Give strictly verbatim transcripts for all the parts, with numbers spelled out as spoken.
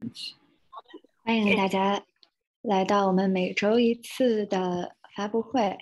欢迎大家来到我们每周一次的发布会。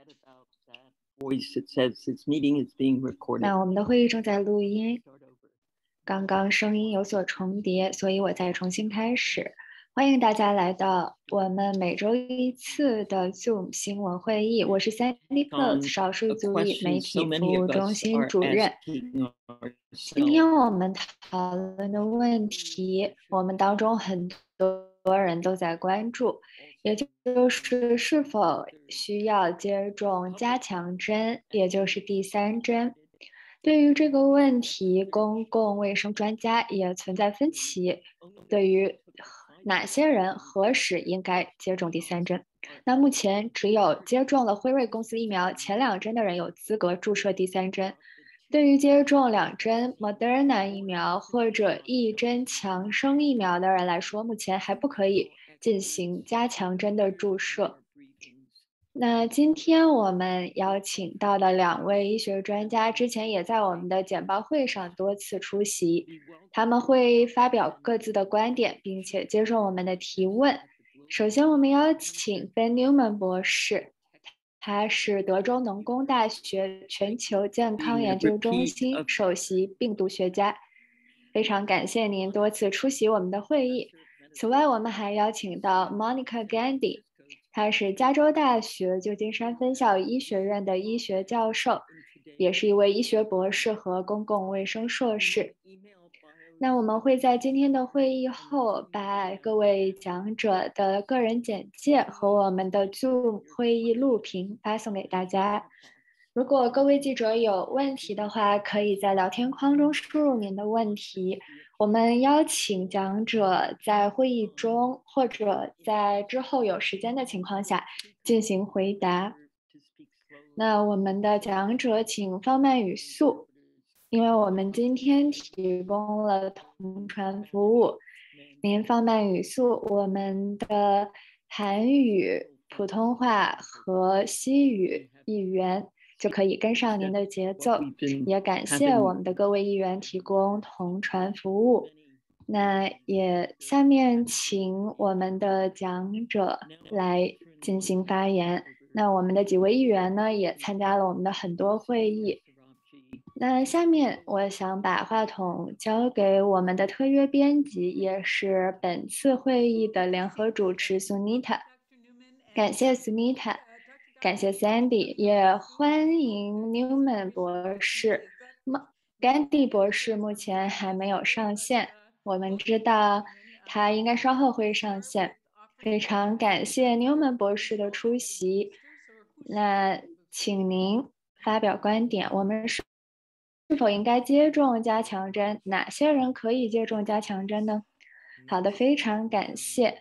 那我们的会议正在录音，刚刚声音有所重叠，所以我再重新开始。欢迎大家来到我们每周一次的 Zoom 新闻会议，我是 Sandy Close 少数族裔媒体服务中心主任。今天我们讨论的问题，我们当中很多人都在关注，也就是是否需要接种加强针，也就是第三针。对于这个问题，公共卫生专家也存在分歧，对于哪些人何时应该接种第三针。那目前只有接种了辉瑞公司疫苗前两针的人有资格注射第三针。对于接种两针 Moderna 疫苗或者一针强生疫苗的人来说，目前还不可以进行加强针的注射。那今天我们邀请到的两位医学专家，之前也在我们的简报会上多次出席，他们会发表各自的观点，并且接受我们的提问。首先，我们邀请 Ben Newman 博士，他是德州农工大学全球健康研究中心首席病毒学家。非常感谢您多次出席我们的会议。此外，我们还邀请到 Monica Gandhi。他是加州大学旧金山分校医学院的医学教授，也是一位医学博士和公共卫生硕士。那我们会在今天的会议后把各位讲者的个人简介和我们的 Zoom 会议录屏发送给大家。如果各位记者有问题的话，可以在聊天框中输入您的问题。我们邀请讲者在会议中或者在之后有时间的情况下进行回答。那我们的讲者请放慢语速，因为我们今天提供了同传服务。您放慢语速，我们的韩语、普通话和西语译员就可以跟上您的节奏，也感谢我们的各位议员提供同传服务。那也下面请我们的讲者来进行发言。那我们的几位议员呢，也参加了我们的很多会议。那下面我想把话筒交给我们的特约编辑，也是本次会议的联合主持 Sunita。感谢 Sunita， 感谢 Sandy， 也欢迎 Newman 博士。Gandhi 博士目前还没有上线，我们知道他应该稍后会上线。非常感谢 Newman 博士的出席。那请您发表观点，我们是是否应该接种加强针？哪些人可以接种加强针呢？好的，非常感谢。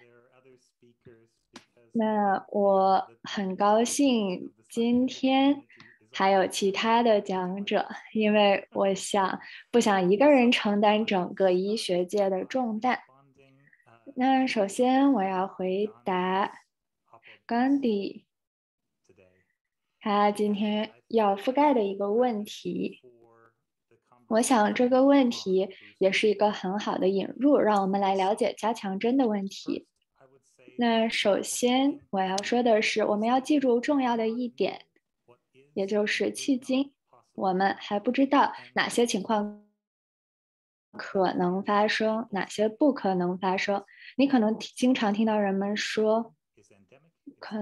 那我很高兴今天还有其他的讲者，因为我想不想一个人承担整个医学界的重担。那首先我要回答 Gandhi 他今天要覆盖的一个问题。我想这个问题也是一个很好的引入，让我们来了解加强针的问题。那首先我要说的是，我们要记住重要的一点，也就是迄今我们还不知道哪些情况可能发生，哪些不可能发生。你可能经常听到人们说，可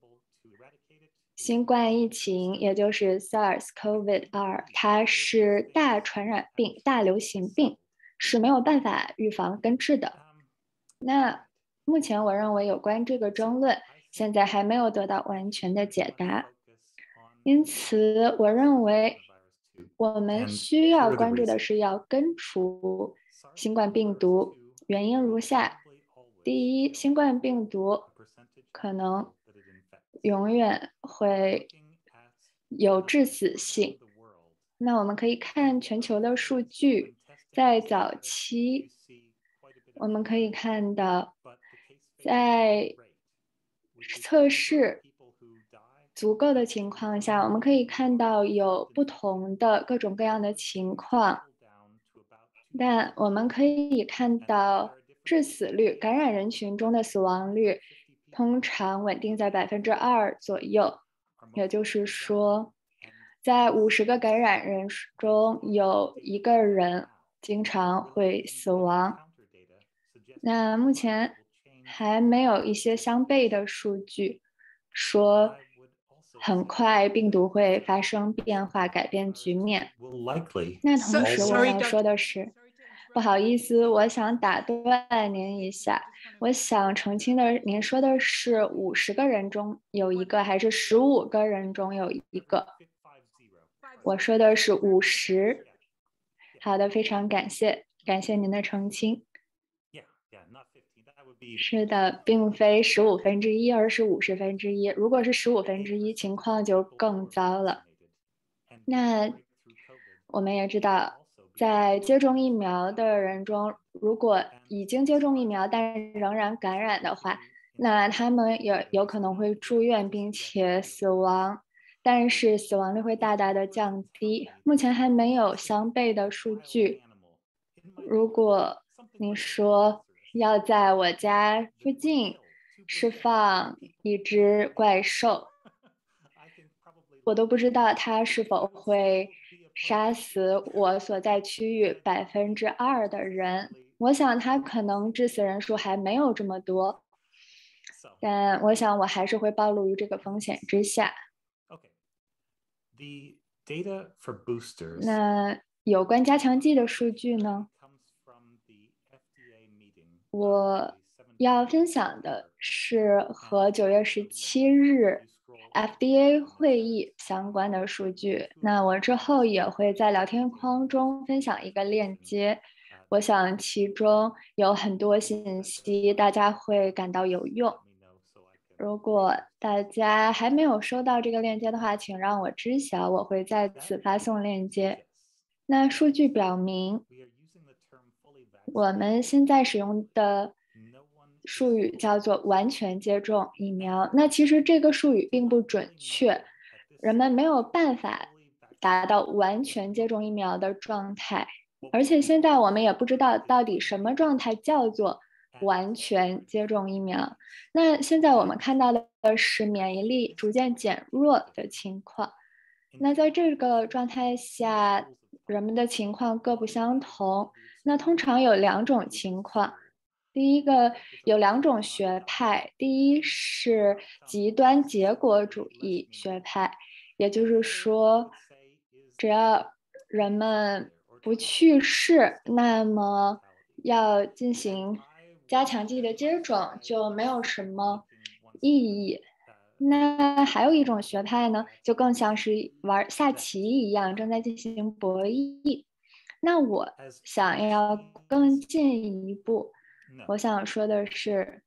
新冠疫情，也就是 SARS-C o V I D 二， 它是大传染病、大流行病，是没有办法预防根治的。那目前我认为有关这个争论，现在还没有得到完全的解答。因此，我认为我们需要关注的是要根除新冠病毒。原因如下：第一，新冠病毒可能永远会有致死性。那我们可以看全球的数据，在早期我们可以看到，在测试足够的情况下，我们可以看到有不同的各种各样的情况。但我们可以看到致死率，感染人群中的死亡率通常稳定在百分之二左右，也就是说，在五十个感染人中有一个人经常会死亡。那目前还没有一些相悖的数据说很快病毒会发生变化，改变局面。那同时我要说的是，不好意思，我想打断您一下。我想澄清的，您说的是五十个人中有一个，还是十五个人中有一个？我说的是五十。好的，非常感谢，感谢您的澄清。是的，并非十五分之一，而是五十分之一。如果是十五分之一，情况就更糟了。那我们也知道，在接种疫苗的人中，如果已经接种疫苗但仍然感染的话，那他们也有可能会住院并且死亡，但是死亡率会大大的降低。目前还没有相悖的数据。如果你说要在我家附近释放一只怪兽，我都不知道它是否会杀死我所在区域百分之二的人。我想它可能致死人数还没有这么多，但我想我还是会暴露于这个风险之下。那有关加强剂的数据呢？我要分享的是和九月十七日 F D A 会议相关的数据。那我之后也会在聊天框中分享一个链接，我想其中有很多信息大家会感到有用。如果大家还没有收到这个链接的话，请让我知晓，我会在此发送链接。那数据表明，我们现在使用的术语叫做完全接种疫苗。那其实这个术语并不准确，人们没有办法达到完全接种疫苗的状态，而且现在我们也不知道到底什么状态叫做完全接种疫苗。那现在我们看到的是免疫力逐渐减弱的情况。那在这个状态下，人们的情况各不相同。那通常有两种情况，第一个有两种学派，第一是极端结果主义学派，也就是说，只要人们不去世，那么要进行加强剂的接种就没有什么意义。那还有一种学派呢，就更像是玩下棋一样，正在进行博弈。那我想要更进一步，我想说的是，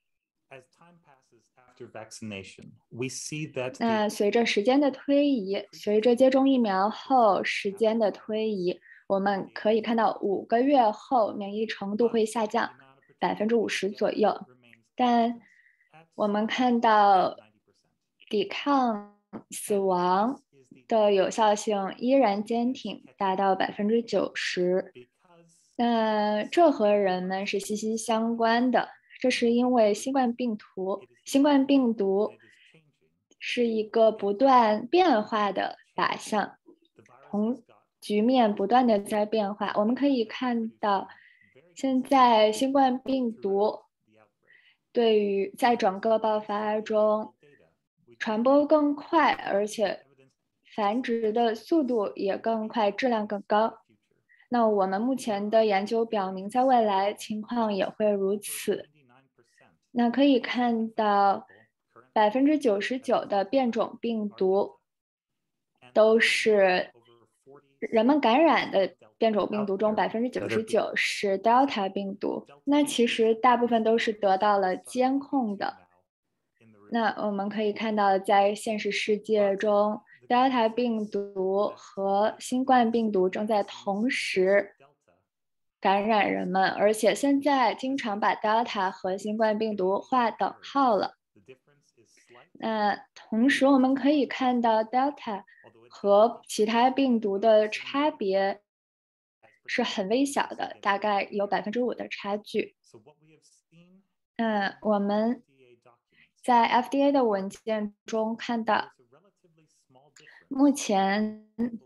那随着时间的推移，随着接种疫苗后时间的推移，我们可以看到五个月后免疫程度会下降百分之五十左右，但我们看到抵抗死亡的有效性依然坚挺，达到百分之九十。那这和人们是息息相关的，这是因为新冠病毒，新冠病毒是一个不断变化的靶向，同局面不断的在变化。我们可以看到，现在新冠病毒对于在整个爆发中传播更快，而且繁殖的速度也更快，质量更高。那我们目前的研究表明，在未来情况也会如此。那可以看到，百分之九十九的变种病毒都是人们感染的变种病毒中，百分之九十九是 Delta 病毒。那其实大部分都是得到了监控的。那我们可以看到，在现实世界中，Delta 病毒和新冠病毒正在同时感染人们，而且现在经常把 Delta 和新冠病毒划等号了。那同时我们可以看到 Delta 和其他病毒的差别是很微小的，大概有百分之五的差距。 嗯，我们在 F D A 的文件中看到，目前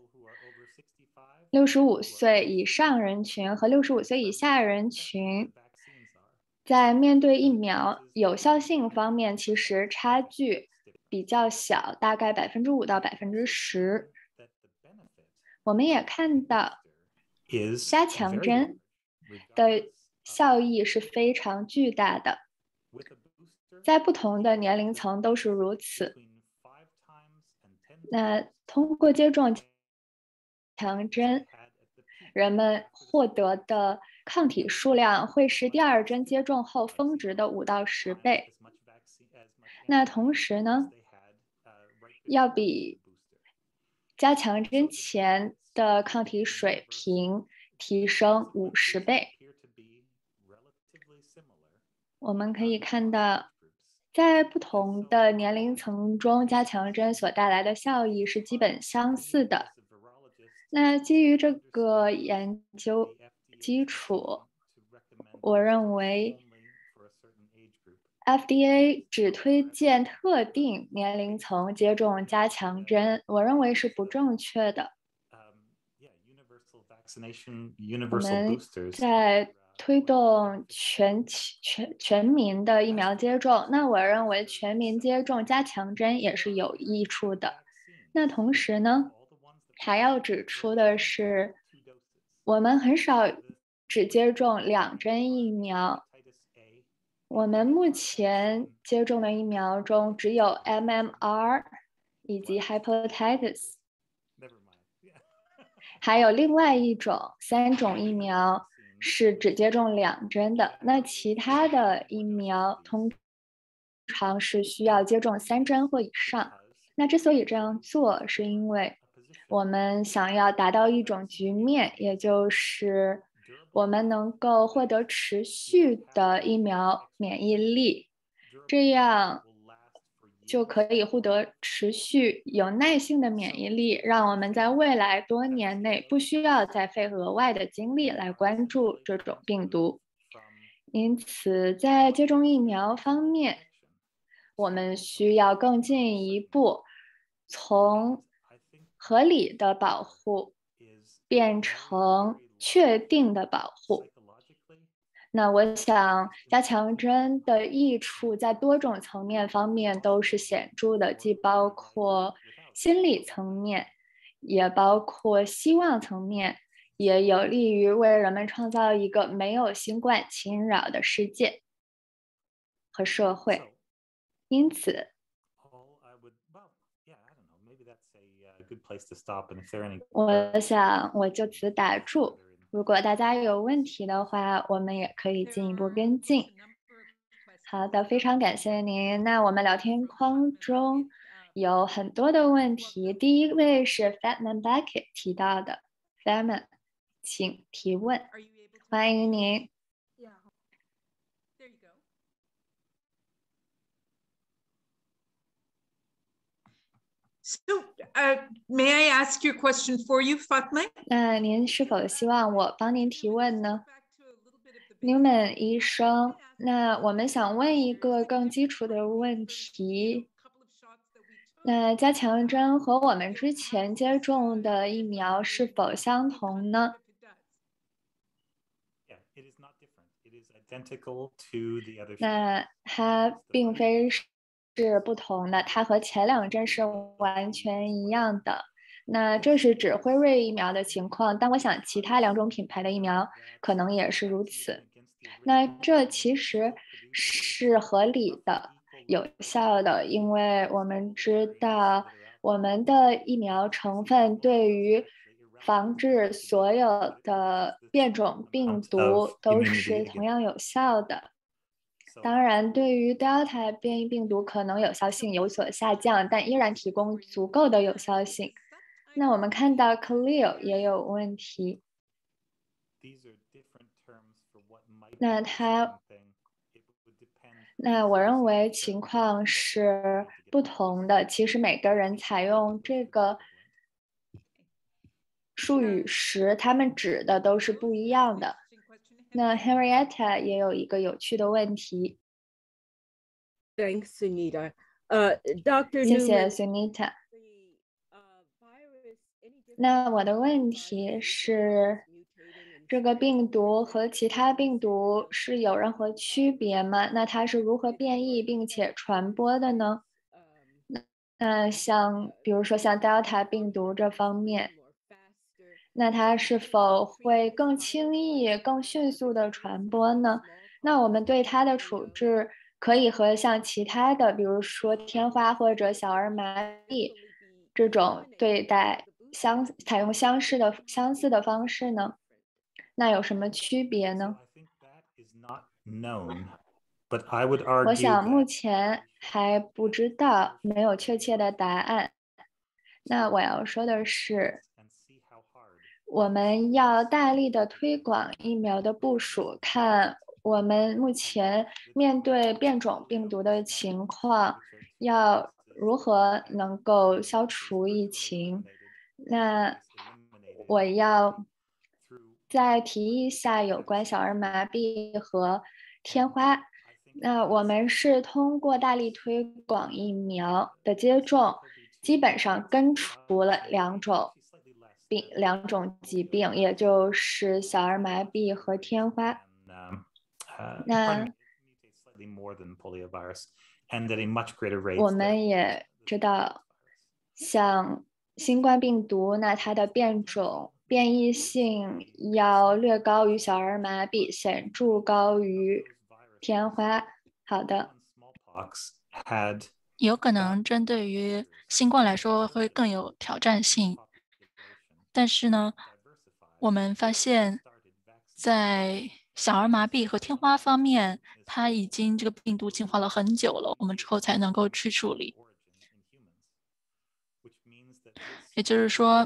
六十五岁以上人群和六十五岁以下人群在面对疫苗有效性方面，其实差距比较小，大概百分之五到百分之十。我们也看到，加强针的效益是非常巨大的，在不同的年龄层都是如此。那通过接种加强针，人们获得的抗体数量会是第二针接种后峰值的五到十倍。那同时呢，要比加强针前的抗体水平提升五十倍。我们可以看到，在不同的年龄层中，加强针所带来的效益是基本相似的。那基于这个研究基础，我认为 F D A 只推荐特定年龄层接种加强针，我认为是不正确的。我们在推动全全全民的疫苗接种，那我认为全民接种加强针也是有益处的。那同时呢，还要指出的是，我们很少只接种两针疫苗。我们目前接种的疫苗中只有 M M R 以及 hepatitis， 还有另外一种三种疫苗是只接种两针的。那其他的疫苗通常是需要接种三针或以上。那之所以这样做，是因为我们想要达到一种局面，也就是我们能够获得持续的疫苗免疫力，这样就可以获得持续有耐性的免疫力，让我们在未来多年内不需要再费额外的精力来关注这种病毒。因此，在接种疫苗方面，我们需要更进一步从合理的保护变成确定的保护。那我想，加强针的益处在多种层面方面都是显著的，既包括心理层面，也包括希望层面，也有利于为人们创造一个没有新冠侵扰的世界和社会。因此，我想我就此打住。如果大家有问题的话，我们也可以进一步跟进。好的，非常感谢您。那我们聊天框中有很多的问题，第一位是 Fatman Beckett 提到的 Fatman， 请提问，欢迎您。 So, uh, may I ask your question for you, Fatma? 那您是否希望我帮您提问呢 ？Newman 医生，那我们想问一个更基础的问题。那加强针和我们之前接种的疫苗是否相同呢？那它并非是不同的，它和前两针是完全一样的。那这是指辉瑞疫苗的情况，但我想其他两种品牌的疫苗可能也是如此。那这其实是合理的、有效的，因为我们知道我们的疫苗成分对于防治所有的变种病毒都是同样有效的。当然，对于 Delta 变异病毒可能有效性有所下降，但依然提供足够的有效性。那我们看到 Clear 也有问题。那它，那我认为情况是不同的。其实每个人采用这个术语时，他们指的都是不一样的。 那 Henrietta 也有一个有趣的问题。 Thanks, Sunita. Uh, Doctor 谢谢 Newman, Sunita。 the, uh, virus, any difference 那我的问题是，这个病毒和其他病毒是有任何区别吗？那它是如何变异并且传播的呢？那像比如说像 Delta 病毒这方面，那它是否会更轻易、更迅速的传播呢？那我们对它的处置可以和像其他的，比如说天花或者小儿麻痹这种对待相采用相似的相似的方式呢？那有什么区别呢？我想目前还不知道，没有确切的答案。那我要说的是，我们要大力的推广疫苗的部署，看我们目前面对变种病毒的情况，要如何能够消除疫情。那我要再提一下有关小儿麻痹和天花。那我们是通过大力推广疫苗的接种，基本上根除了两种病、两种疾病，也就是小儿麻痹和天花。那我们也知道，像新冠病毒，那它的变种变异性要略高于小儿麻痹，显著高于天花。好的。 有可能针对于新冠来说会更有挑战性，但是呢，我们发现，在小儿麻痹和天花方面，它已经这个病毒进化了很久了，我们之后才能够去处理。也就是说，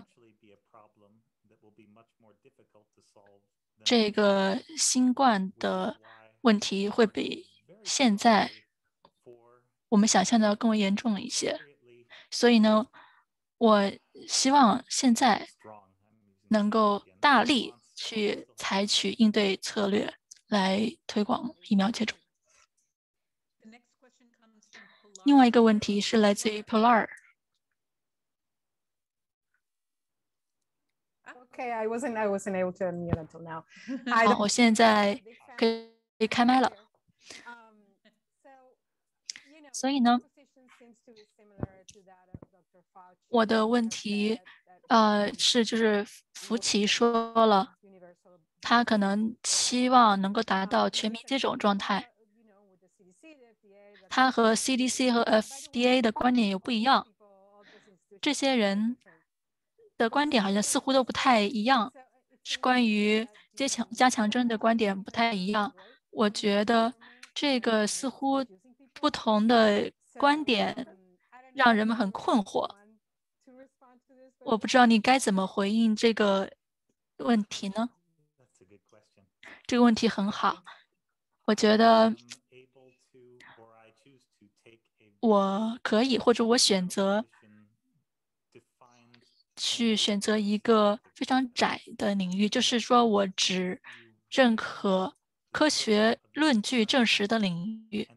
这个新冠的问题会比现在我们想象的更为严重一些。所以呢，我希望现在能够大力去采取应对策略来推广疫苗接种。另外一个问题是来自于 Polar。 Okay, I wasn't I wasn't able to unmute until now. 好，我现在可以开麦了。所以呢，我的问题，呃，是就是福奇说了，他可能期望能够达到全民接种状态。他和 C D C 和 F D A 的观点有不一样，这些人的观点好像似乎都不太一样，是关于加强加强针的观点不太一样。我觉得这个似乎不同的观点让人们很困惑。我不知道你该怎么回应这个问题呢？这个问题很好，我觉得我可以，或者我选择去选择一个非常窄的领域，就是说我只认可科学论据证实的领域。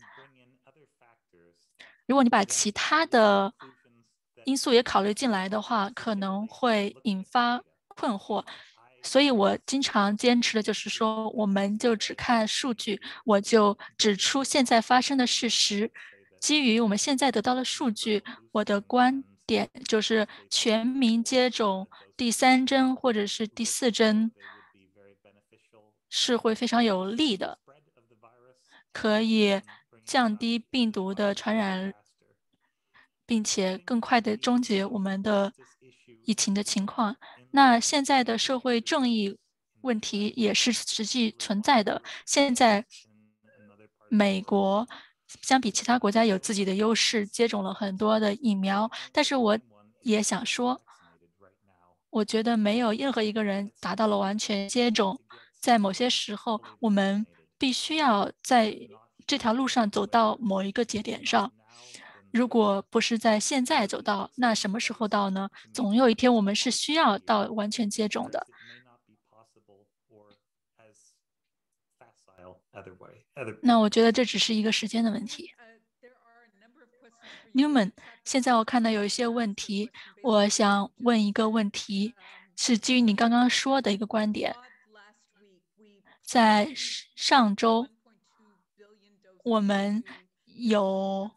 如果你把其他的因素也考虑进来的话，可能会引发困惑。所以我经常坚持的就是说，我们就只看数据，我就指出现在发生的事实。基于我们现在得到的数据，我的观点就是全民接种第三针或者是第四针是会非常有利的，可以降低病毒的传染，并且更快地终结我们的疫情的情况。那现在的社会正义问题也是实际存在的。现在美国相比其他国家有自己的优势，接种了很多的疫苗。但是我也想说，我觉得没有任何一个人达到了完全接种。在某些时候，我们必须要在这条路上走到某一个节点上。如果不是在现在走到，那什么时候到呢？总有一天我们是需要到完全接种的。 那我觉得这只是一个时间的问题。Newman， 现在我看到有一些问题，我想问一个问题，是基于你刚刚说的一个观点。在上周，我们有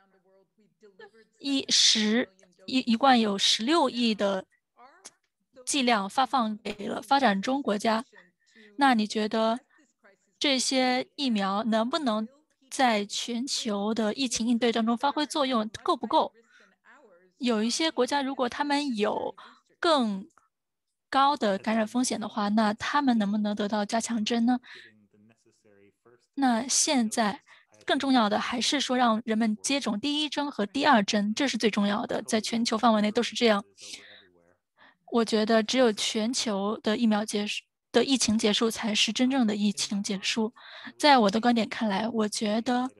一十一一共有十六亿的剂量发放给了发展中国家。那你觉得这些疫苗能不能在全球的疫情应对当中发挥作用，够不够？有一些国家，如果他们有更高的感染风险的话，那他们能不能得到加强针呢？那现在更重要的还是说让人们接种第一针和第二针，这是最重要的，在全球范围内都是这样。我觉得只有全球的疫苗结束的疫情结束，才是真正的疫情结束。在我的观点看来，我觉得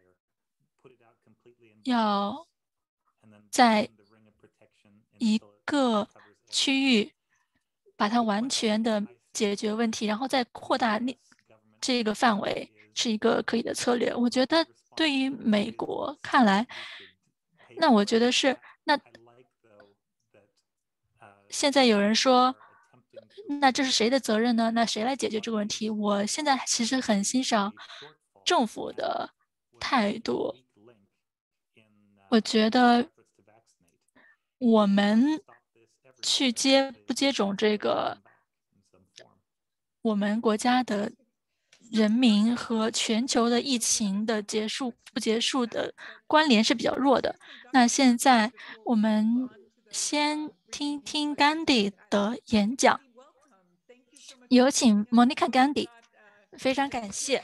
要在一个区域把它完全的解决问题，然后再扩大那这个范围，是一个可以的策略。我觉得对于美国看来，那我觉得是那现在有人说，那这是谁的责任呢？那谁来解决这个问题？我现在其实很欣赏政府的态度。我觉得我们去接不接种这个我们国家的人民和全球的疫情的结束不结束的关联是比较弱的。那现在我们先听听 Gandhi 的演讲，有请 Monica Gandhi。非常感谢。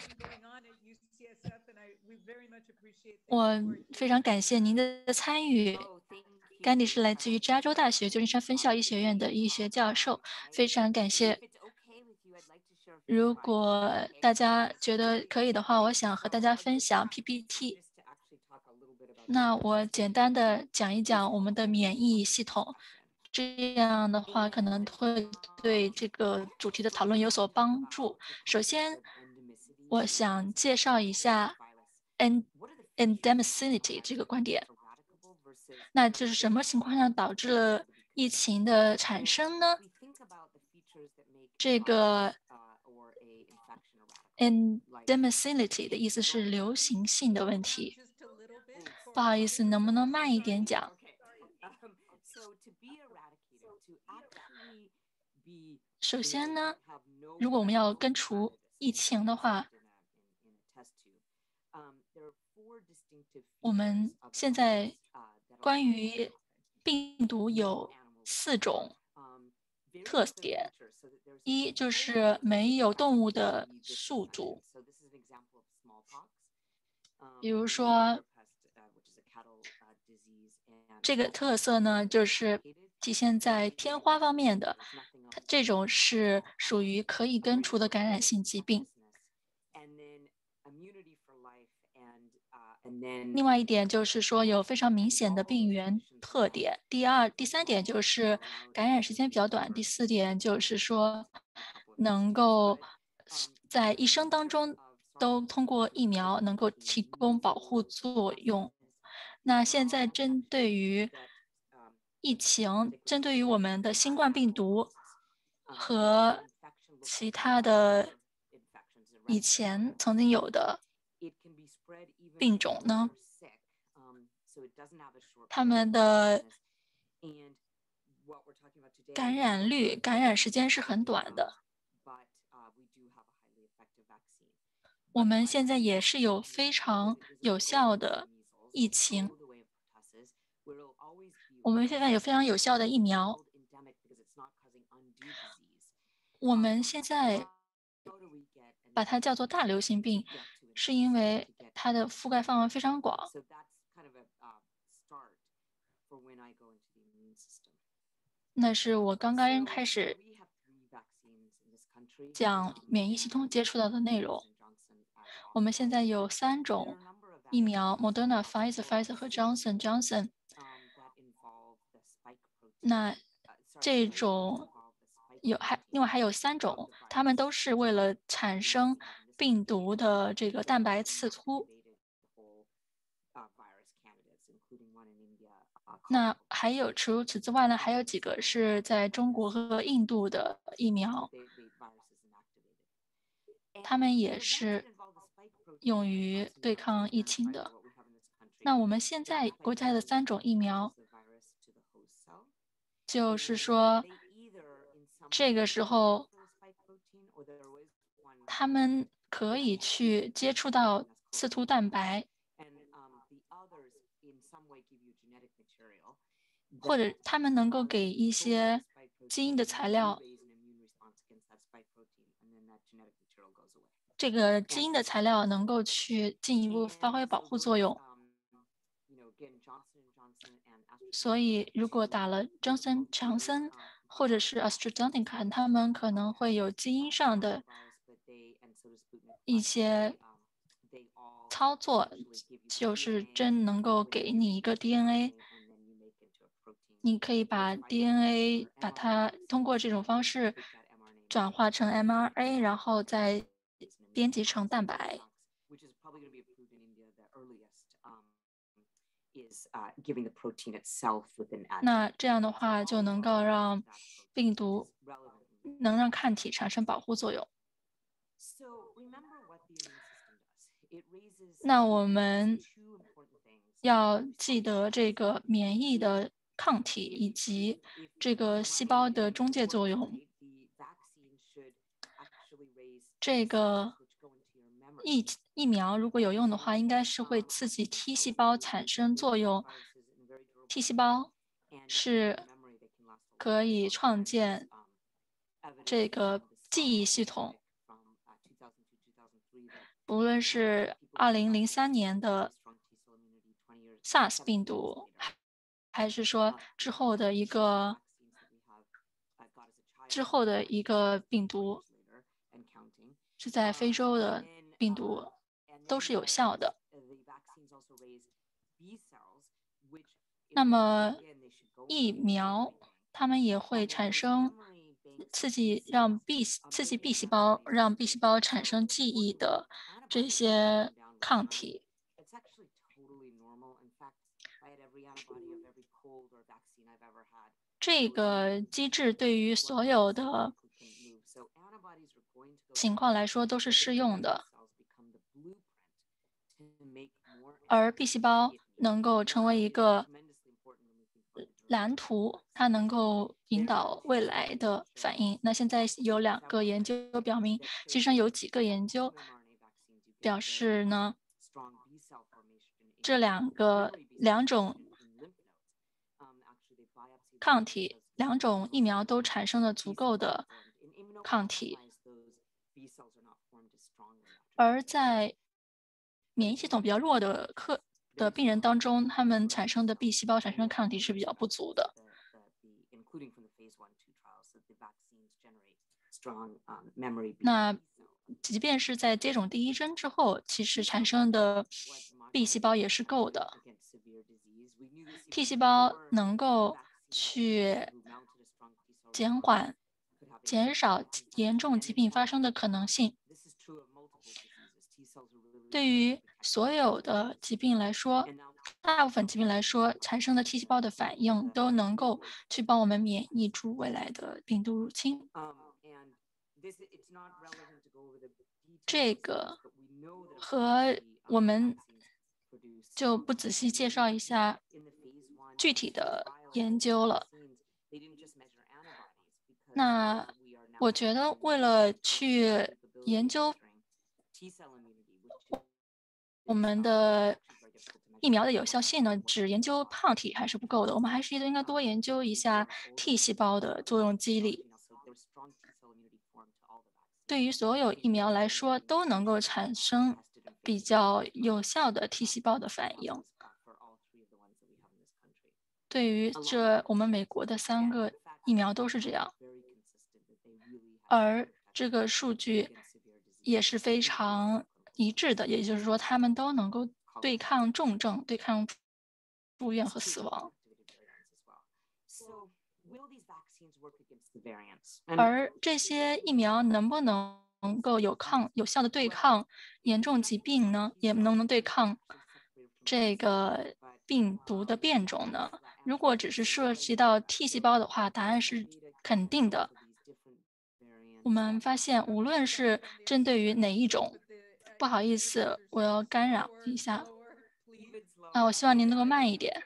我非常感谢您的参与。甘迪是来自于加州大学旧金山分校医学院的医学教授，非常感谢。如果大家觉得可以的话，我想和大家分享 P P T。那我简单的讲一讲我们的免疫系统，这样的话可能会对这个主题的讨论有所帮助。首先，我想介绍一下 endemicity 这个观点。那就是什么情况下导致了疫情的产生呢？这个 endemicity 的意思是流行性的问题。不好意思，能不能慢一点讲？首先呢，如果我们要根除疫情的话，我们现在关于病毒有四种特点，一就是没有动物的宿主，比如说这个特色呢，就是体现在天花方面的，这种是属于可以根除的感染性疾病。另外一点就是说有非常明显的病原特点。第二、第三点就是感染时间比较短。第四点就是说能够在一生当中都通过疫苗能够提供保护作用。那现在针对于疫情，针对于我们的新冠病毒和其他的以前曾经有的病种呢，他们的感染率、感染时间是很短的。我们现在也是有非常有效的疫情，我们现在有非常有效的疫苗。我们现在把它叫做大流行病，是因为它的覆盖范围非常广。那是我刚刚开始讲免疫系统接触到的内容。我们现在有三种疫苗 ：Moderna、Pfizer、Pfizer 和 Johnson Johnson。那这种有还另外还有三种，它们都是为了产生病毒的这个蛋白刺突。那还有除此之外呢，还有几个是在中国和印度的疫苗，他们也是用于对抗疫情的。那我们现在国家的三种疫苗，就是说这个时候他们可以去接触到刺突蛋白，或者他们能够给一些基因的材料，这个基因的材料能够去进一步发挥保护作用。所以如果打了 Johnson 强森或者是 AstraZeneca， 他们可能会有基因上的一些操作，就是真能够给你一个 D N A， 你可以把 D N A 把它通过这种方式转化成 M R A， 然后再编辑成蛋白。那这样的话就能够让病毒能让抗体产生保护作用。那我们要记得这个免疫的抗体以及这个细胞的中介作用。这个疫疫苗如果有用的话，应该是会刺激 T 细胞产生作用。T 细胞是可以创建这个记忆系统，不论是二零零三年的 SARS 病毒，还是说之后的一个之后的一个病毒，是在非洲的病毒，都是有效的。那么疫苗它们也会产生刺激让 B 刺激 B 细胞，让 B 细胞产生记忆的这些抗体。这个机制对于所有的情况来说都是适用的，而 B 细胞能够成为一个蓝图，它能够引导未来的反应。那现在有两个研究表明，其实有几个研究表示呢，这两个两种抗体，两种疫苗都产生了足够的抗体，而在免疫系统比较弱的客的病人当中，他们产生的 B 细胞产生的抗体是比较不足的。那即便是在接种第一针之后，其实产生的 B 细胞也是够的。T 细胞能够去减缓、减少严重疾病发生的可能性。对于所有的疾病来说，大部分疾病来说，产生的 T 细胞的反应都能够去帮我们免疫住未来的病毒入侵。这个和我们就不仔细介绍一下具体的研究了。那我觉得为了去研究我们的疫苗的有效性呢，只研究抗体还是不够的，我们还是应该多研究一下 T 细胞的作用机理。对于所有疫苗来说，都能够产生比较有效的 T 细胞的反应。对于这我们美国的三个疫苗都是这样，而这个数据也是非常一致的，也就是说，他们都能够对抗重症、对抗住院和死亡。 So, 而这些疫苗能不能能够有抗有效的对抗严重疾病呢？也能不能对抗这个病毒的变种呢？如果只是涉及到 T 细胞的话，答案是肯定的。我们发现，无论是针对于哪一种，不好意思，我要干扰一下。啊，我希望您能够慢一点。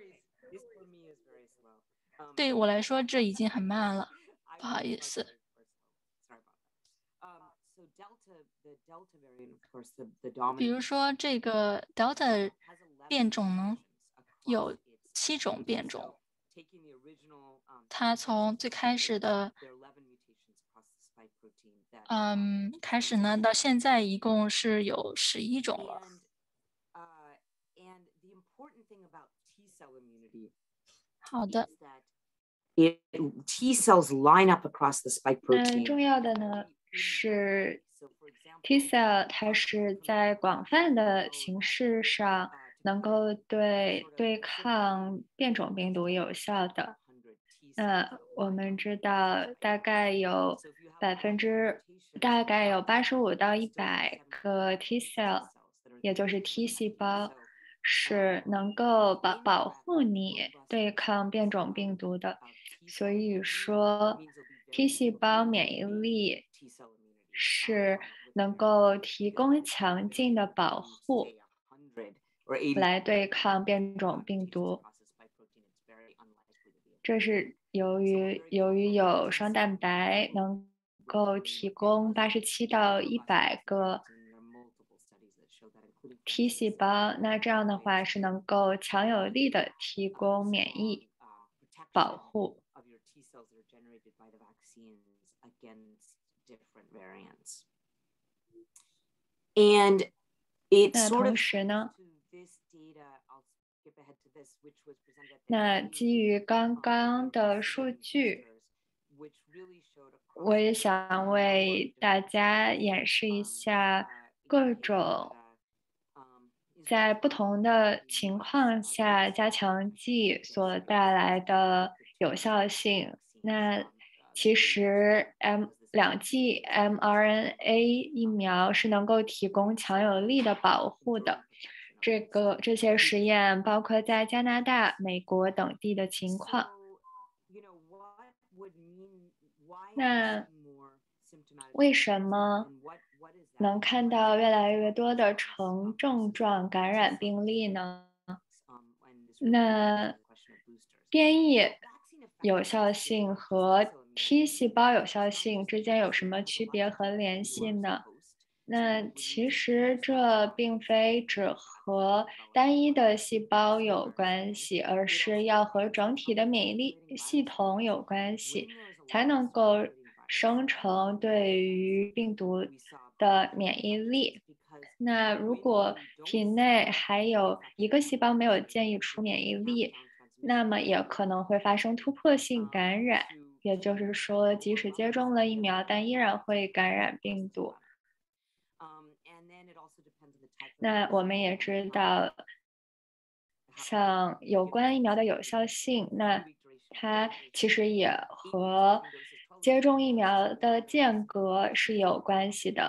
对我来说，这已经很慢了，不好意思。比如说，这个 Delta 变种呢，有七种变种。它从最开始的，嗯，开始呢，到现在一共是有十一种了。好的。 T cells line up across the spike 那 protein. 重要的呢是 T cell 它是在广泛的形式上能够对对抗变种病毒有效的。那我们知道大概有百分之大概有八十五到一百个 T cell， 也就是 T 细胞是能够保保护你对抗变种病毒的。所以说 T 细胞免疫力是能够提供强劲的保护来对抗变种病毒。这是由于由于有双蛋白能够提供八十七到一百个 T 细胞，那这样的话是能够强有力的提供免疫保护。 And it 那 sort 同 of 时呢，那基于刚刚的数据，我也想为大家演示一下各种在不同的情况下加强剂所带来的有效性。那其实 M 两剂 mRNA 疫苗是能够提供强有力的保护的。这个这些实验包括在加拿大、美国等地的情况。那为什么能看到越来越多的呈症状感染病例呢？那变异有效性和 T 细胞有效性之间有什么区别和联系呢？那其实这并非只和单一的细胞有关系，而是要和整体的免疫力系统有关系，才能够生成对于病毒的免疫力。那如果体内还有一个细胞没有建立出免疫力，那么也可能会发生突破性感染，也就是说，即使接种了疫苗，但依然会感染病毒。那我们也知道，像有关疫苗的有效性，那它其实也和接种疫苗的间隔是有关系的。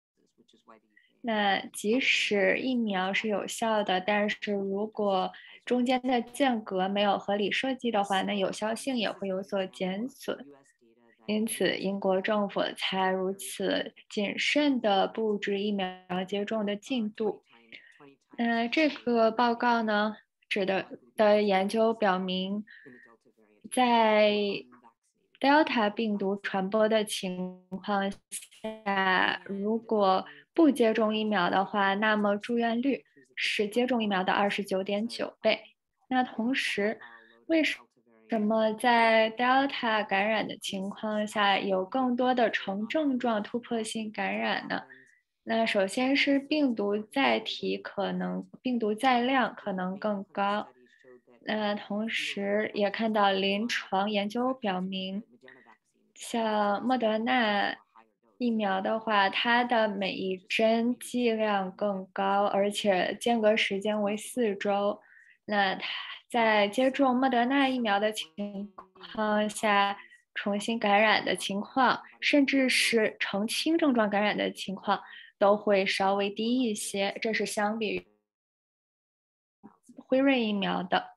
那即使疫苗是有效的，但是如果中间的间隔没有合理设计的话，那有效性也会有所减损。因此，英国政府才如此谨慎地布置疫苗接种的进度。呃，这个报告呢，指的的研究表明，在 Delta 病毒传播的情况下，如果不接种疫苗的话，那么住院率是接种疫苗的二十九点九倍。那同时，为什么在 Delta 感染的情况下有更多的呈症状突破性感染呢？那首先是病毒载体可能，病毒载量可能更高。那同时也看到临床研究表明，像莫德纳疫苗的话，它的每一针剂量更高，而且间隔时间为四周。那它在接种莫德纳疫苗的情况下， 重新感染的情况，甚至是呈轻症状感染的情况，都会稍微低一些。这是相比于辉瑞疫苗的。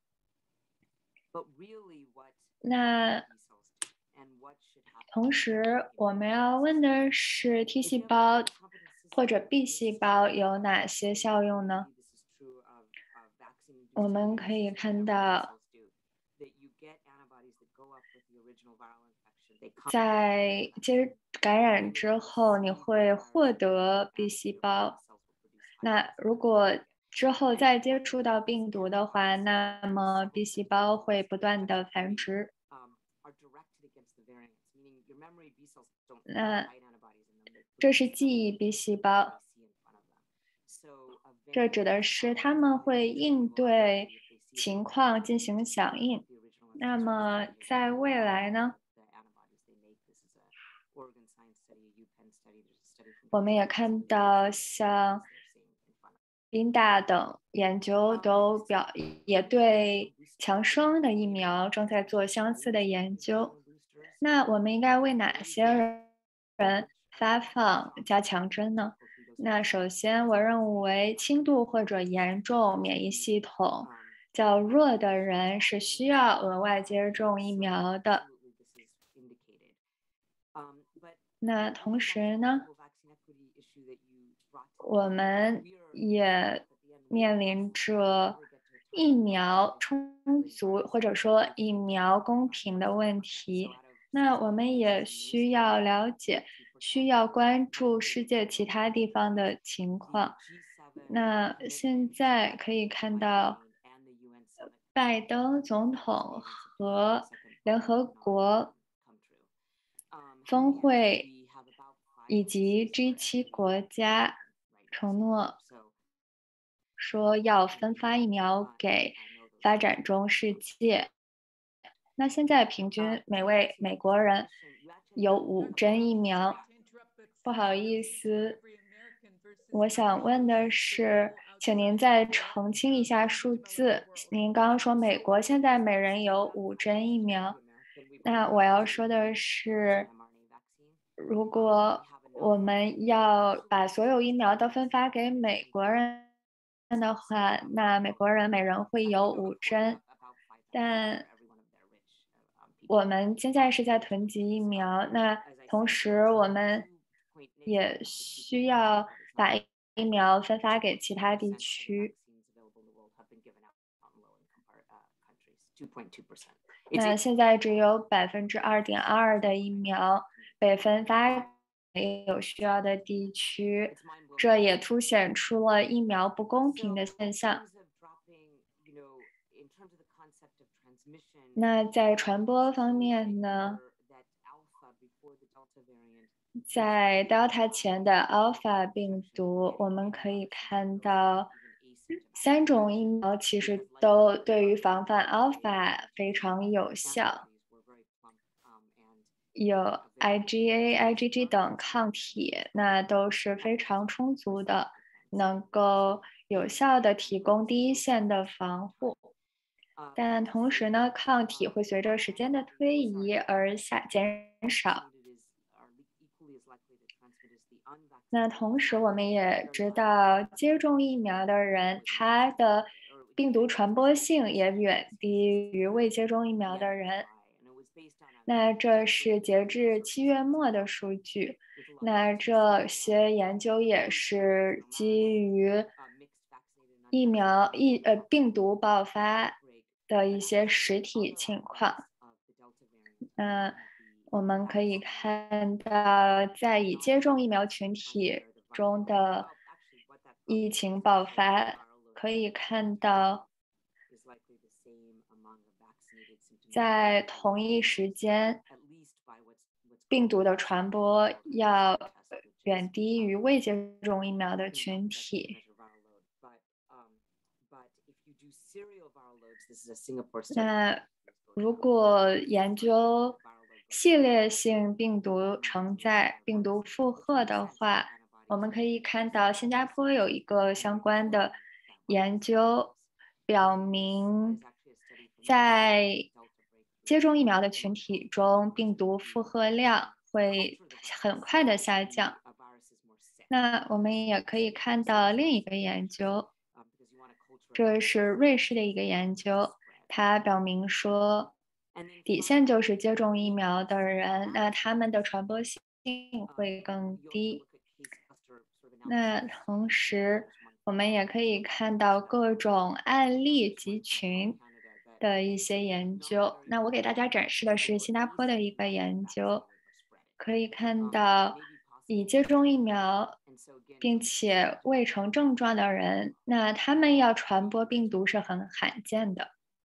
那同时，我们要问的是 T 细胞或者 B 细胞有哪些效用呢？我们可以看到，在接感染之后，你会获得 B 细胞。那如果之后再接触到病毒的话，那么 B 细胞会不断的繁殖。那这是记忆 B 细胞，这指的是它们会应对情况进行响应。那么在未来呢，我们也看到像宾大等研究都表也对强生的疫苗正在做相似的研究。那我们应该为哪些人发放加强针呢？那首先，我认为轻度或者严重免疫系统较弱的人是需要额外接种疫苗的。那同时呢，我们也面临着疫苗充足或者说疫苗公平的问题。那我们也需要了解，需要关注世界其他地方的情况。那现在可以看到，拜登总统和联合国峰会以及 G 七国家承诺说要分发疫苗给发展中世界。那现在平均每位美国人有五针疫苗。不好意思，我想问的是，请您再澄清一下数字。您刚刚说美国现在每人有五针疫苗，那我要说的是，如果我们要把所有疫苗都分发给美国人的话，那美国人每人会有五针，但我们现在是在囤积疫苗，那同时我们也需要把疫苗分发给其他地区。那现在只有百分之二点二的疫苗被分发给有需要的地区，这也凸显出了疫苗不公平的现象。那在传播方面呢，在 Delta 前的 Alpha 病毒，我们可以看到三种疫苗其实都对于防范 Alpha 非常有效，有 IgA、IgG 等抗体，那都是非常充足的，能够有效的提供第一线的防护。但同时呢，抗体会随着时间的推移而下减少。那同时，我们也知道，接种疫苗的人，他的病毒传播性也远低于未接种疫苗的人。那这是截至七月末的数据。那这些研究也是基于疫苗疫呃病毒爆发的一些实体情况。那我们可以看到，在已接种疫苗群体中的疫情爆发，可以看到，在同一时间，病毒的传播要远低于未接种疫苗的群体。那如果研究系列性病毒承载、病毒负荷的话，我们可以看到新加坡有一个相关的研究，表明在接种疫苗的群体中，病毒负荷量会很快的下降。那我们也可以看到另一个研究，这是瑞士的一个研究，它表明说，底线就是接种疫苗的人，那他们的传播性会更低。那同时，我们也可以看到各种案例集群的一些研究。那我给大家展示的是新加坡的一个研究，可以看到已接种疫苗并且未成症状的人，那他们要传播病毒是很罕见的。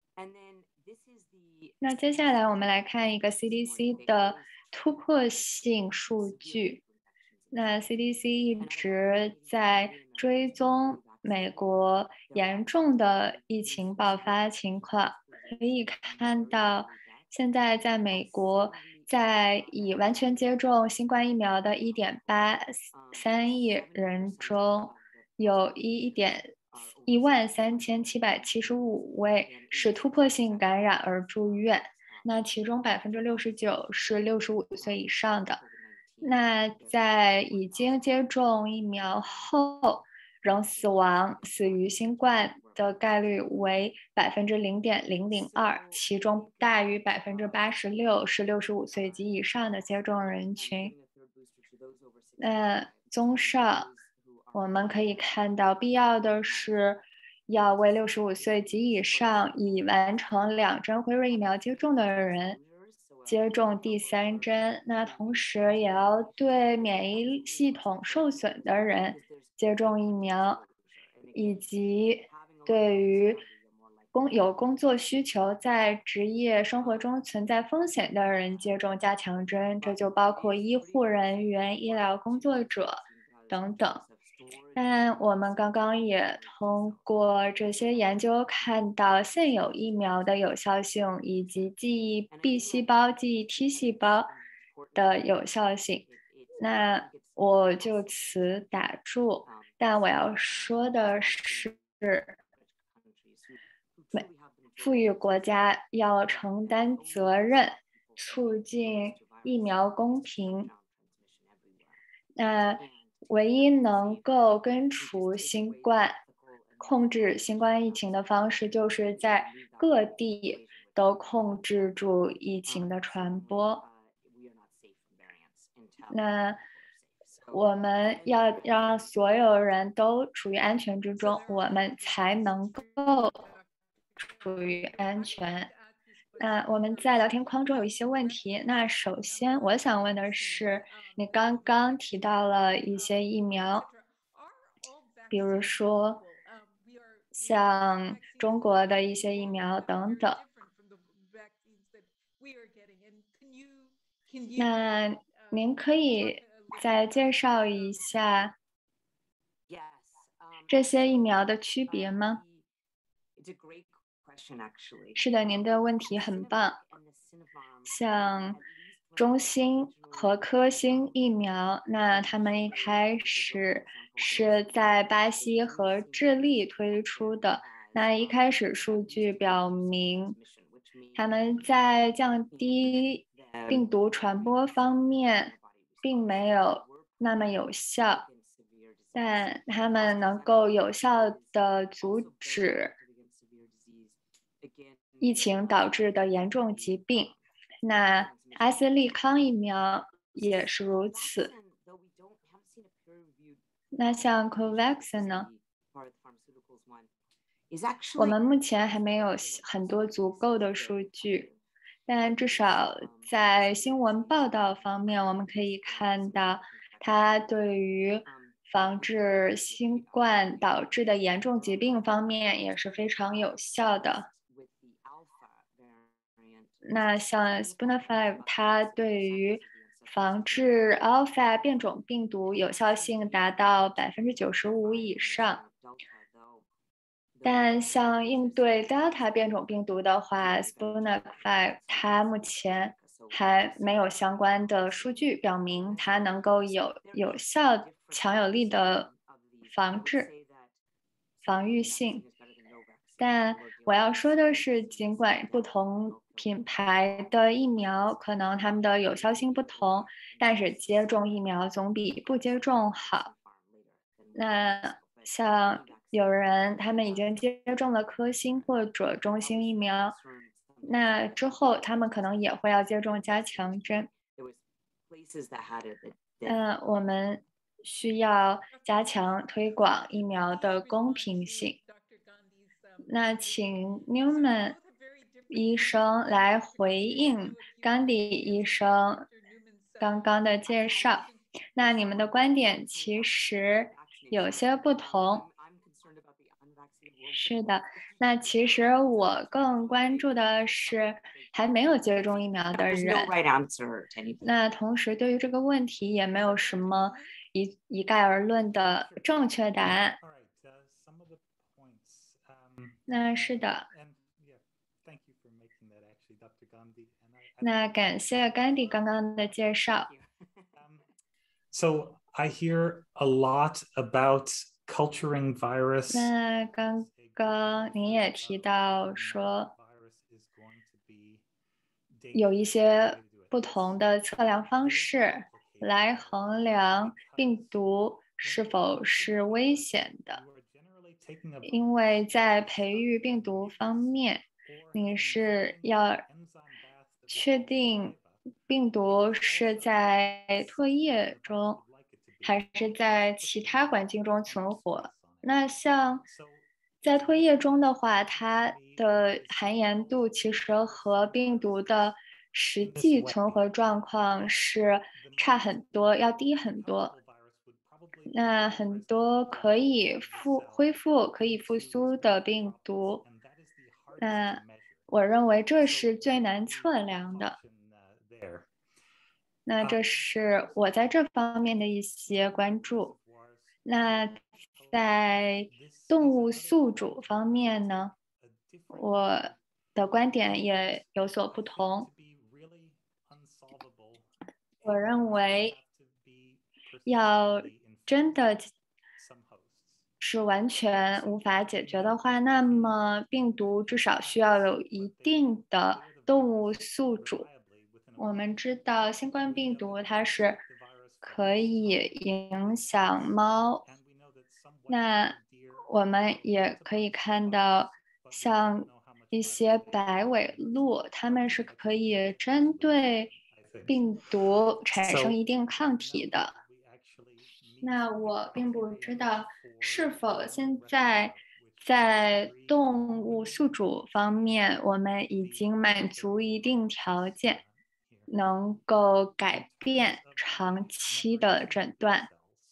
那接下来我们来看一个 C D C 的突破性数据。那 C D C 一直在追踪美国严重的疫情爆发情况，可以看到，现在在美国，在已完全接种新冠疫苗的一点八三亿人中，有一点一万三千七百七十五位是突破性感染而住院，那其中百分之六十九是六十五岁以上的。那在已经接种疫苗后仍死亡、死于新冠的概率为百分之零点零零二，其中大于百分之八十六是六十五岁及以上的接种人群。那综上，我们可以看到，必要的是要为六十五岁及以上已完成两针辉瑞疫苗接种的人接种第三针，那同时也要对免疫系统受损的人接种疫苗，以及对于工有工作需求在职业生活中存在风险的人接种加强针，这就包括医护人员、医疗工作者等等。但我们刚刚也通过这些研究看到现有疫苗的有效性以及记忆 B 细胞、记忆 T 细胞的有效性。那我就此打住。但我要说的是，富裕国家要承担责任，促进疫苗公平。那唯一能够根除新冠、控制新冠疫情的方式，就是在各地都控制住疫情的传播。那我们要让所有人都处于安全之中，我们才能够处于安全。那我们在聊天框中有一些问题。那首先我想问的是，你刚刚提到了一些疫苗，比如说像中国的一些疫苗等等。那您可以再介绍一下这些疫苗的区别吗？是的，您的问题很棒。像中兴和科兴疫苗，那他们一开始是在巴西和智利推出的。那一开始数据表明，他们在降低病毒传播方面并没有那么有效，但他们能够有效地阻止疫情导致的严重疾病。那阿斯利康疫苗也是如此。那像 COVAX 呢？我们目前还没有很多足够的数据，但至少在新闻报道方面，我们可以看到它对于防治新冠导致的严重疾病方面也是非常有效的。那像 Sputnik 它对于防治 Alpha 变种病毒有效性达到百分之九十五以上。但像应对 Delta 变种病毒的话 ，Sputnik 五它目前还没有相关的数据表明它能够有有效、强有力的防治、防御性。 但我要说的是，尽管不同品牌的疫苗可能它们的有效性不同，但是接种疫苗总比不接种好。那像有人他们已经接种了科兴或者中兴疫苗，那之后他们可能也会要接种加强针。嗯，我们需要加强推广疫苗的公平性。那请 Newman 医生来回应甘迪医生刚刚的介绍。那你们的观点其实有些不同。是的，那其实我更关注的是还没有接种疫苗的人。那同时对于这个问题也没有什么一一概而论的正确答案。那是的。那感谢甘迪刚刚的介绍。 So I hear a lot about culturing virus. 那刚刚您也提到说，有一些不同的测量方式来衡量病毒是否是危险的，因为在培育病毒方面，你是要确定病毒是在唾液中还是在其他环境中存活。那像在唾液中的话，它的含盐度其实和病毒的实际存活状况是差很多，要低很多。那很多可以复恢复、可以复苏的病毒，那我认为这是最难测量的。那这是我在这方面的一些关注。那在动物宿主方面呢，我的观点也有所不同。我认为要真的是完全无法解决的话，那么病毒至少需要有一定的动物宿主。我们知道新冠病毒它是可以影响猫，那我们也可以看到像一些白尾鹿，它们是可以针对病毒产生一定抗体的。那我并不知道是否现在在动物宿主方面，我们已经满足一定条件，能够改变长期的诊断。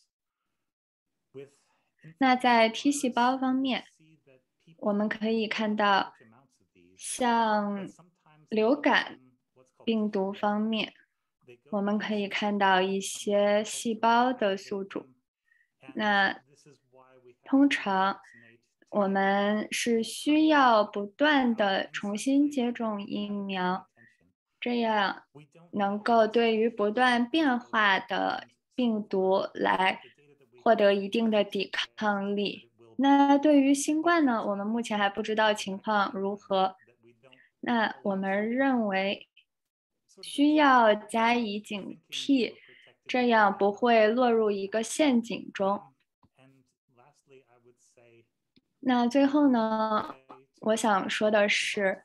那在 T 细胞方面，我们可以看到，像流感病毒方面，我们可以看到一些细胞的宿主。那通常我们是需要不断的重新接种疫苗，这样能够对于不断变化的病毒来获得一定的抵抗力。那对于新冠呢，我们目前还不知道情况如何。那我们认为需要加以警惕，这样不会落入一个陷阱中。那最后呢，我想说的是，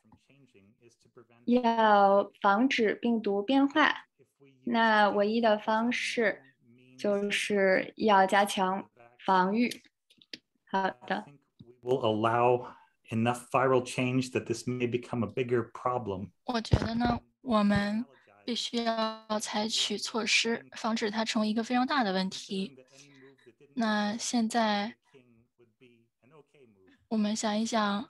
要防止病毒变化，那唯一的方式就是要加强防御。好的。 Will allow enough viral change that this may become a bigger problem. 我觉得呢，我们必须要采取措施，防止它成为一个非常大的问题。那现在我们想一想，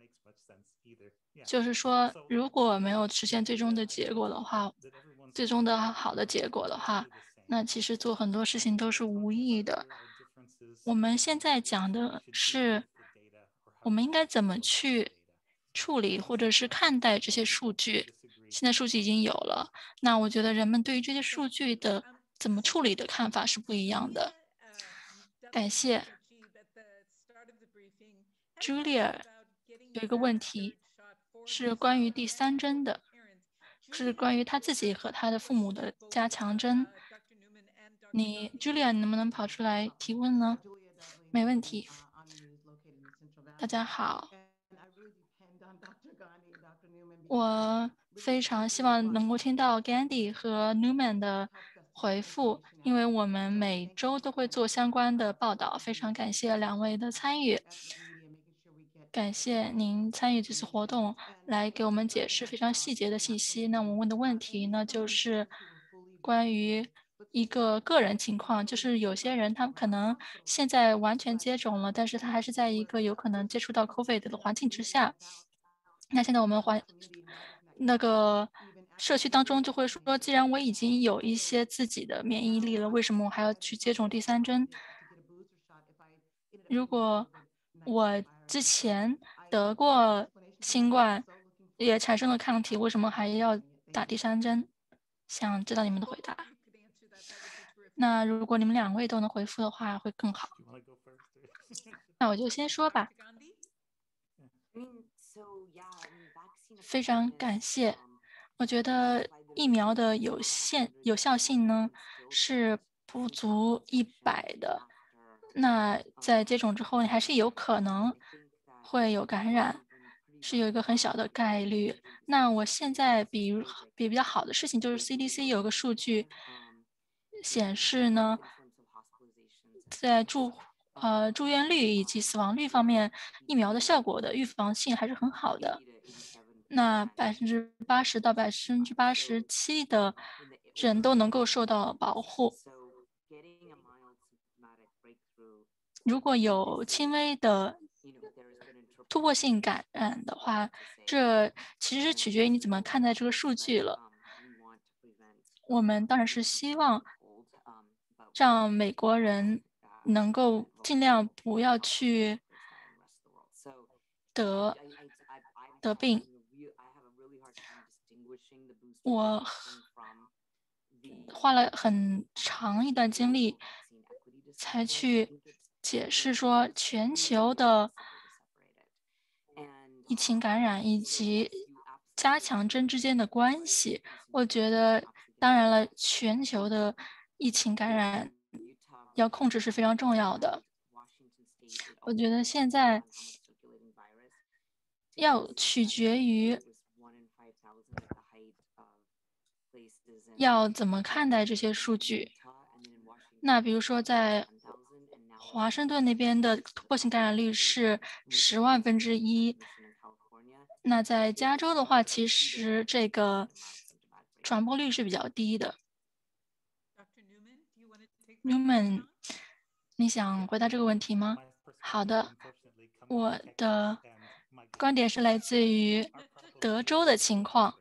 就是说，如果没有实现最终的结果的话，最终的好的结果的话，那其实做很多事情都是无意义的。我们现在讲的是，我们应该怎么去处理或者是看待这些数据。现在数据已经有了，那我觉得人们对于这些数据的怎么处理的看法是不一样的。感谢 Julia 有一个问题是关于第三针的，是关于他自己和他的父母的加强针。你 Julia 你能不能跑出来提问呢？没问题。大家好，我非常希望能够听到 Gandhi 和 Newman 的回复，因为我们每周都会做相关的报道。非常感谢两位的参与，感谢您参与这次活动，来给我们解释非常细节的信息。那我问的问题呢，就是关于一个个人情况，就是有些人他们可能现在完全接种了，但是他还是在一个有可能接触到 COVID 的环境之下。那现在我们环那个社区当中就会说，既然我已经有一些自己的免疫力了，为什么我还要去接种第三针？如果我之前得过新冠，也产生了抗体，为什么还要打第三针？想知道你们的回答。那如果你们两位都能回复的话，会更好。那我就先说吧。非常感谢。我觉得疫苗的有限有效性呢是不足一百的。那在接种之后，你还是有可能会有感染，是有一个很小的概率。那我现在比如比比较好的事情就是 C D C 有个数据显示呢，在住呃住院率以及死亡率方面，疫苗的效果的预防性还是很好的。那百分之八十到百分之八十七的人都能够受到保护。如果有轻微的突破性感染的话，这其实取决于你怎么看待这个数据了。我们当然是希望让美国人能够尽量不要去得得病。我花了很长一段精力才去解释说全球的疫情感染以及加强针之间的关系。我觉得，当然了，全球的疫情感染要控制是非常重要的。我觉得现在要取决于要怎么看待这些数据。那比如说，在华盛顿那边的突破性感染率是十万分之一。那在加州的话，其实这个传播率是比较低的。Newman， 你想回答这个问题吗？好的，我的观点是来自于德州的情况。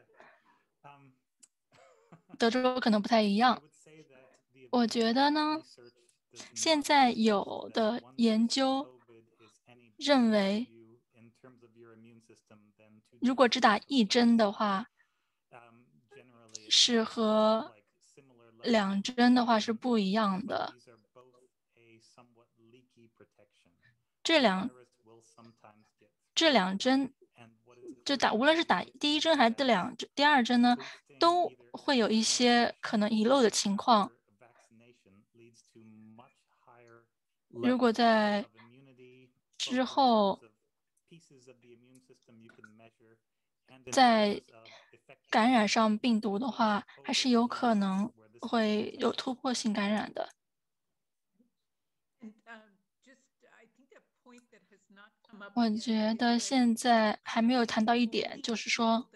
德州可能不太一样。我觉得呢，现在有的研究认为，如果只打一针的话，是和两针的话是不一样的。这两这两针，就打无论是打第一针还是第两第二针呢，都会有一些可能遗漏的情况。如果在之后在感染上病毒的话，还是有可能会有突破性感染的。我觉得现在还没有谈到一点，就是说，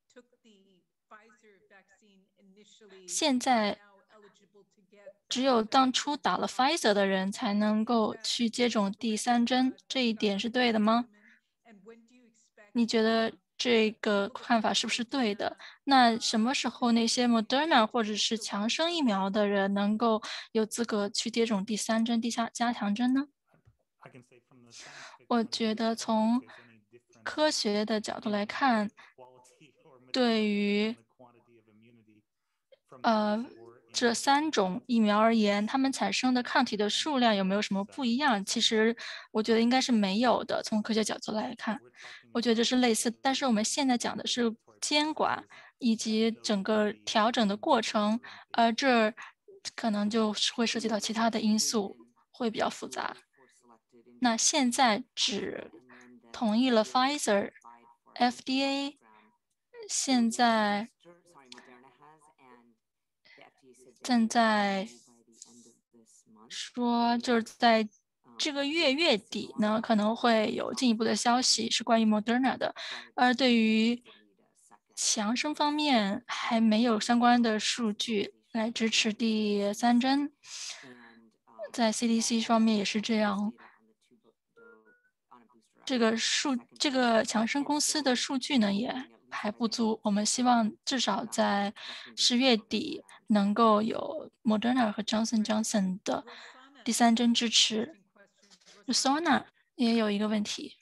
现在只有当初打了 Pfizer 的人才能够去接种第三针，这一点是对的吗？你觉得这个看法是不是对的？那什么时候那些 Moderna 或者是强生疫苗的人能够有资格去接种第三针、第加加强针呢？我觉得从科学的角度来看，对于呃这三种疫苗而言，它们产生的抗体的数量有没有什么不一样？其实我觉得应该是没有的。从科学角度来看，我觉得这是类似。但是我们现在讲的是监管以及整个调整的过程，而这可能就是会涉及到其他的因素，会比较复杂。那现在只同意了 Pfizer。F D A 现在正在说，就是在这个月月底呢，可能会有进一步的消息是关于 Moderna 的，而对于强生方面还没有相关的数据来支持第三针，在 C D C 方面也是这样。这个数，这个强生公司的数据呢也还不足，我们希望至少在十月底能够有 Moderna 和 Johnson Johnson 的第三针支持。Rosana 也有一个问题。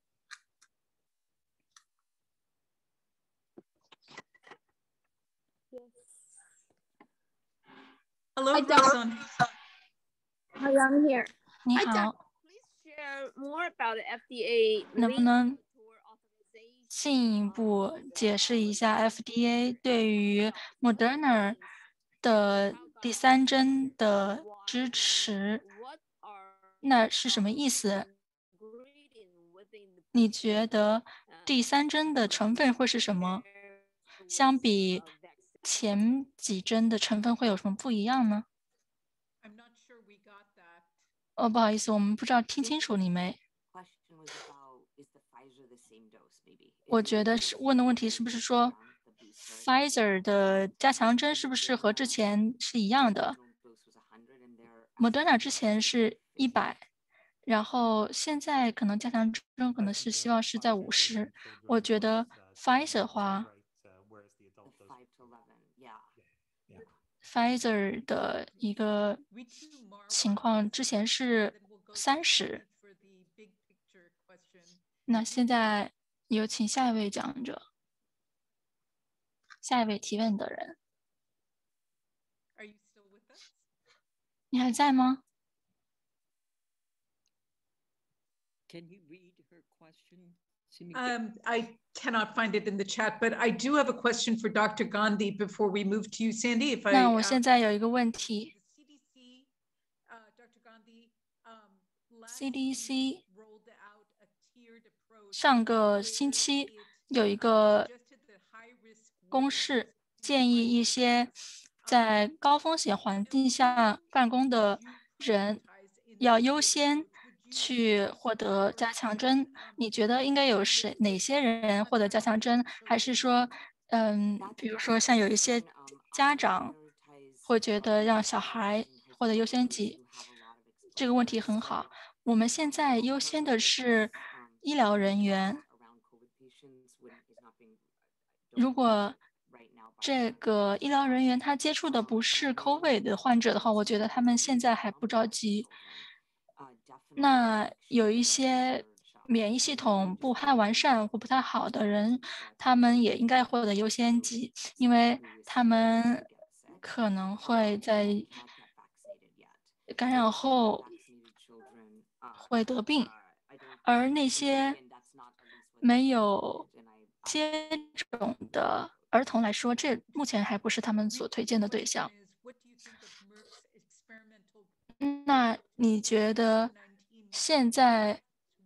Hello, Rosana. Hi, I'm here. 你好。 More about the F D A 能不能进一步解释一下 F D A 对于 Moderna 的第三针的支持？那是什么意思？你觉得第三针的成分会是什么？相比前几针的成分会有什么不一样呢？哦，不好意思，我们不知道听清楚你没。我觉得是问的问题是不是说 Pfizer 的加强针是不是和之前是一样的 ？Moderna 之前是一百，然后现在可能加强针可能是希望是在五十。我觉得 Pfizer 的话 ，Pfizer 的一个情况之前是三十。那现在有请下一位讲者，下一位提问的人，你还在吗？ Can you read her question? Um, I cannot find it in the chat, but I do have a question for Doctor Gandhi before we move to you, Sandy. If I, 那我现在有一个问题。C D C 上个星期有一个公示，建议一些在高风险环境下办公的人要优先去获得加强针。你觉得应该有谁哪些人获得加强针？还是说，嗯，比如说像有一些家长会觉得让小孩获得优先级？这个问题很好。我们现在优先的是医疗人员。如果这个医疗人员他接触的不是 COVID 的患者的话，我觉得他们现在还不着急。那有一些免疫系统不太完善或不太好的人，他们也应该获得优先级，因为他们可能会在感染后会得病，而那些没有接种的儿童来说，这目前还不是他们所推荐的对象。那你觉得现在，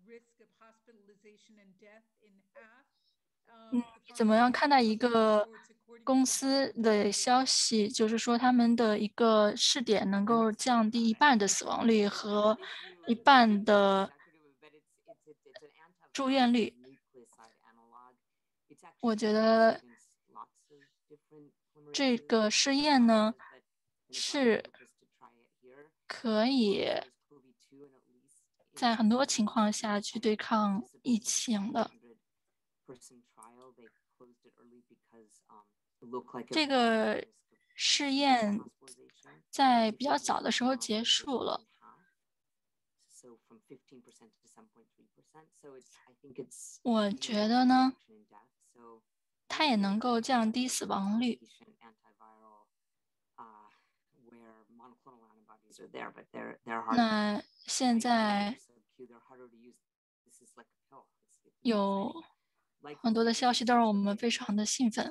嗯，怎么样看待一个公司的消息，就是说他们的一个试点能够降低一半的死亡率和一半的住院率？我觉得这个试验呢是可以在很多情况下去对抗疫情的。这个试验在比较早的时候结束了。我觉得呢，它也能够降低死亡率。 那现在有很多的消息都让我们非常的兴奋。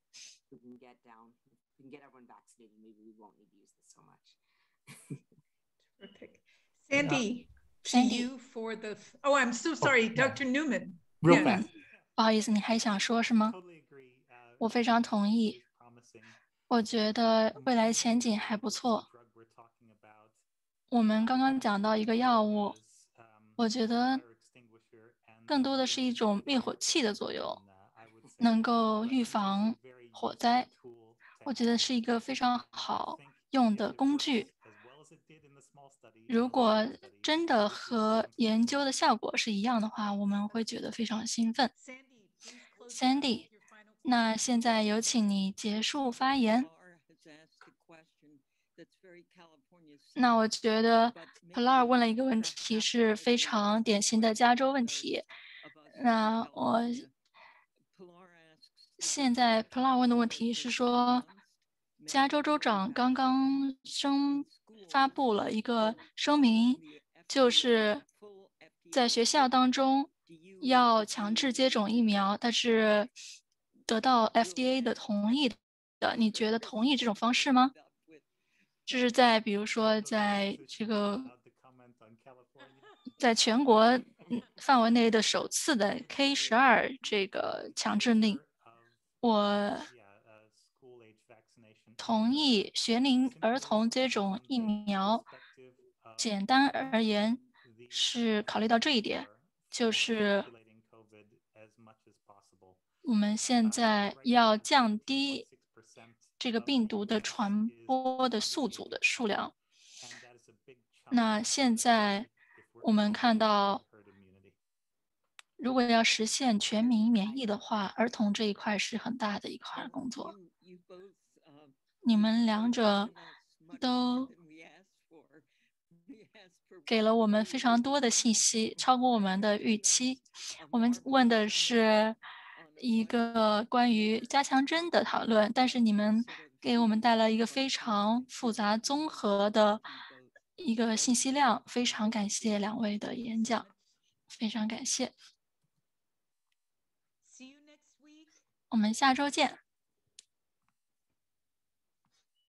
Sandy, to Sandy. you for the. Oh, I'm so sorry, Oh, yeah. Doctor Newman. Real Yeah. fast. 不好意思，你还想说什么？ Totally agree. Uh, 我非常同意， promising. 我觉得未来前景还不错。 Drug we're talking about 我们刚刚讲到一个药物， is, um, 我觉得 fire extinguisher and 更多的是一种灭火器的作用， uh, I would say 能够预防 very 火灾。 useful tool to 我觉得是一个非常好用的工具。 as well as it did in the small study. 如果真的和研究的效果是一样的话，我们会觉得非常兴奋。 Sandy， 那现在有请你结束发言。 那我觉得 Pilar 问了一个问题是非常典型的加州问题。那我现在 Pilar 问的问题是说，加州州长刚刚声发布了一个声明，就是在学校当中要强制接种疫苗，但是得到 F D A 的同意的。你觉得同意这种方式吗？ 这是在比如说在这个在全国范围内的首次的 K 十二这个强制令。我同意学龄儿童接种疫苗。简单而言，是考虑到这一点，就是我们现在要降低这个病毒的传播的宿主的数量。那现在我们看到，如果要实现全民免疫的话，儿童这一块是很大的一块工作。你们两者都给了我们非常多的信息，超过我们的预期。我们问的是一个关于加强针的讨论，但是你们给我们带来一个非常复杂综合的一个信息量，非常感谢两位的演讲，非常感谢。我们下周见。